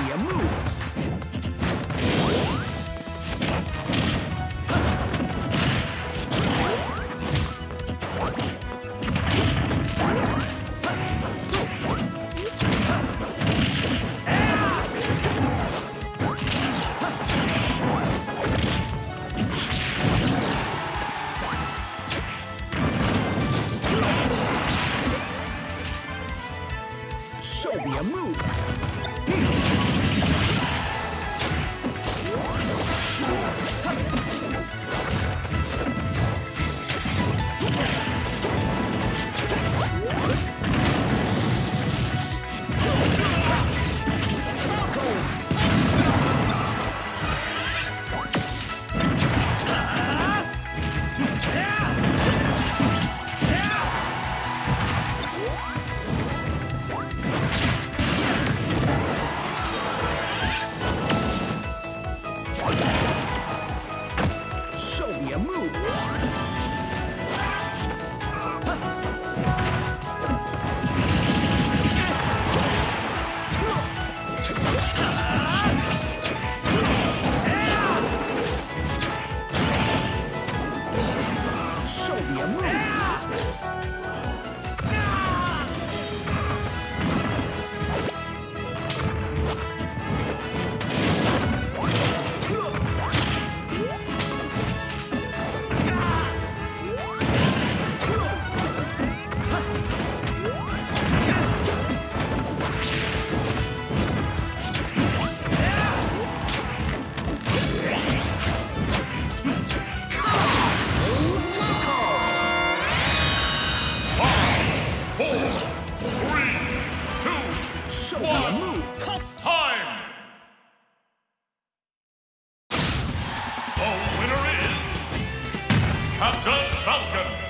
your moves. Show me your moves. Show me your moves. Show me your moves. Show me your moves. Time! The winner is Captain Falcon!